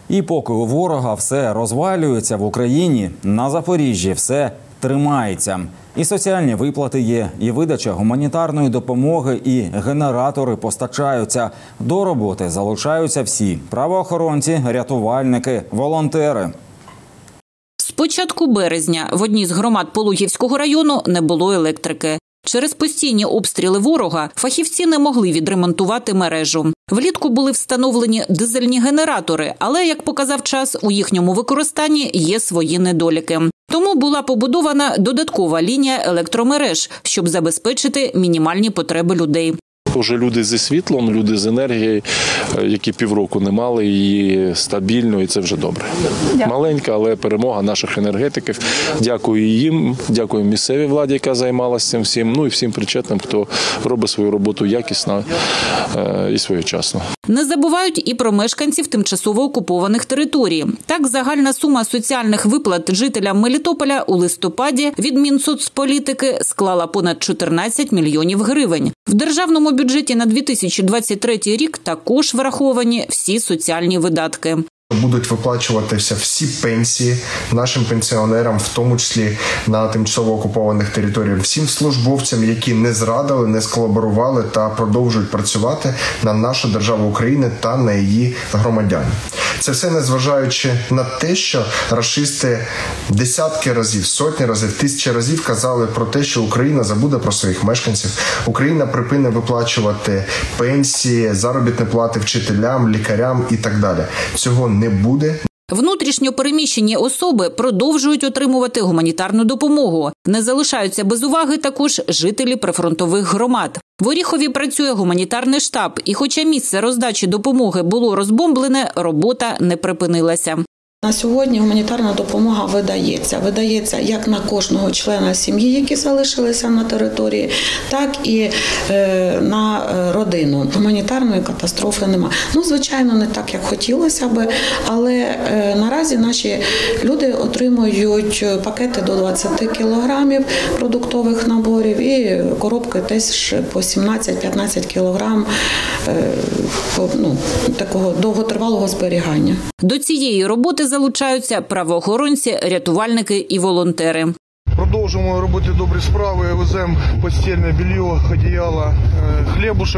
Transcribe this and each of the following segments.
І поки у ворога все розвалюється в Україні, на Запоріжжі все тримається. І соціальні виплати є, і видача гуманітарної допомоги, і генератори постачаються. До роботи залучаються всі – правоохоронці, рятувальники, волонтери. З початку березня в одній з громад Пологівського району не було електрики. Через постійні обстріли ворога фахівці не могли відремонтувати мережу. Влітку були встановлені дизельні генератори, але, як показав час, у їхньому використанні є свої недоліки. Тому була побудована додаткова лінія електромереж, щоб забезпечити мінімальні потреби людей. Вже люди зі світлом, люди з енергією, які півроку не мали її стабільно, і це вже добре. Маленька, але перемога наших енергетиків. Дякую їм, дякую місцевій владі, яка займалася цим всім, ну і всім причетним, хто робить свою роботу якісно і своєчасно. Не забувають і про мешканців тимчасово окупованих територій. Так, загальна сума соціальних виплат жителям Мелітополя у листопаді від Мінсоцполітики склала понад 14 мільйонів гривень. В державному бюджеті на 2023 рік також враховані всі соціальні видатки. Будуть виплачуватися всі пенсії нашим пенсіонерам, в тому числі на тимчасово окупованих територіях, всім службовцям, які не зрадили, не сколаборували та продовжують працювати на нашу державу України та на її громадян. Це все незважаючи на те, що рашисти десятки разів, сотні разів, тисячі разів казали про те, що Україна забуде про своїх мешканців, Україна припине виплачувати пенсії, заробітні плати вчителям, лікарям і так далі. Цього не буде. Внутрішньо переміщені особи продовжують отримувати гуманітарну допомогу. Не залишаються без уваги також жителі прифронтових громад. В Оріхові працює гуманітарний штаб, і хоча місце роздачі допомоги було розбомблене, робота не припинилася. На сьогодні гуманітарна допомога видається як на кожного члена сім'ї, які залишилися на території, так і на родину. Гуманітарної катастрофи нема. Звичайно, не так, як хотілося би, але наразі наші люди отримують пакети до 20 кілограмів продуктових наборів і коробки теж по 17-15 кілограм такого довготривалого зберігання. До цієї роботи залучаються правоохоронці, рятувальники і волонтери. Продовжуємо робити добрі справи, веземо постільне белье, одіяло, хлібушок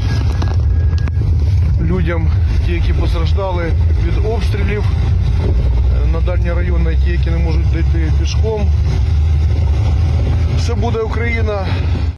людям, ті, які постраждали від обстрілів, на дальні райони, ті, які не можуть дійти пішком. Все буде Україна.